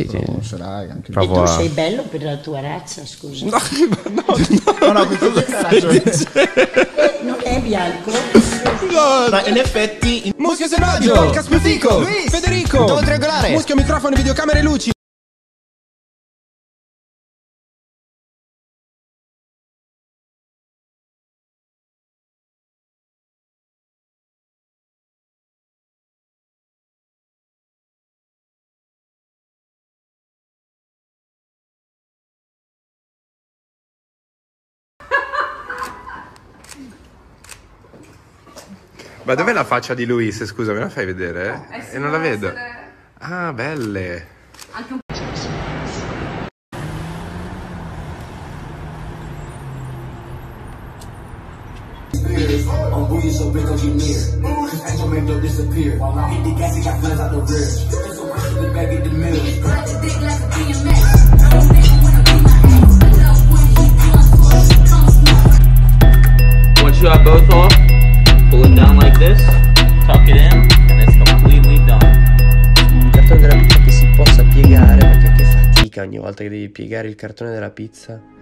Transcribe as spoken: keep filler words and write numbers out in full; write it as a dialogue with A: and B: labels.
A: Sì, sì.
B: Ce l'hai anche.
C: E tu sei bello per la tua razza, scusa.
B: No, no, no, no, questo
C: non è bianco.
B: No, no, in effetti in...
D: Muschio selvaggio, podcast più fico, Luis, Federico, Dovo triangolare, Muschio, microfono, videocamere e luci.
A: Ma dov'è la faccia di Luis? Scusa, me la fai vedere?
E: Eh sì,
A: e non la vedo.
E: essere...
A: Ah, belle.
E: Anche un
F: I'm bullish so big, don't get near. Cause Angel made them disappear. While I hit the gas, he got guns out the rear. And so I hit the back at the middle. Got the dick like a B M X. I don't think I wanna be my ex. I love when he comes for it, comes more.
G: Once you have both off, pull it down like this, tuck it in, and it's completely done.
H: Un cartone della pizza che si possa piegare, perché che fatica ogni volta che devi piegare il cartone della pizza.